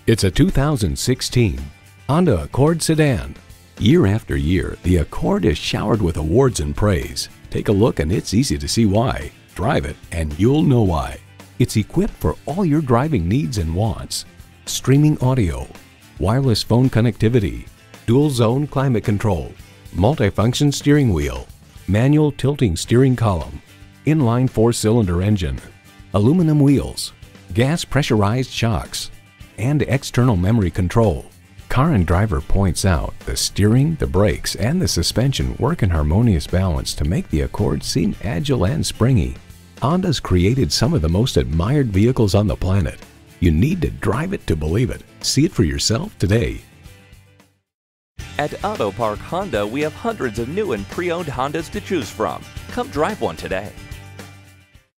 It's a 2016 Honda Accord sedan. Year after year, the Accord is showered with awards and praise. Take a look and it's easy to see why. Drive it and you'll know why. It's equipped for all your driving needs and wants. Streaming audio, wireless phone connectivity, dual zone climate control, multifunction steering wheel, manual tilting steering column, inline 4-cylinder engine, aluminum wheels, gas pressurized shocks, and external memory control. Car and Driver points out the steering, the brakes, and the suspension work in harmonious balance to make the Accord seem agile and springy. Honda's created some of the most admired vehicles on the planet. You need to drive it to believe it. See it for yourself today. At Autopark Honda, we have hundreds of new and pre-owned Hondas to choose from. Come drive one today.